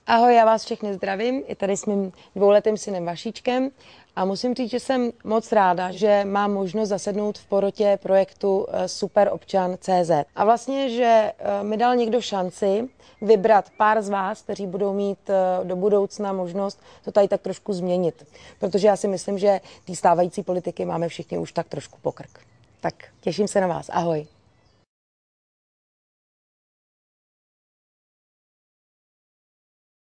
Ahoj, já vás všechny zdravím, i tady s mým dvouletým synem Vašíčkem a musím říct, že jsem moc ráda, že mám možnost zasednout v porotě projektu Superobčan.cz. A vlastně, že mi dal někdo šanci vybrat pár z vás, kteří budou mít do budoucna možnost to tady tak trošku změnit. Protože já si myslím, že ty stávající politiky máme všichni už tak trošku pokrk. Tak těším se na vás, ahoj.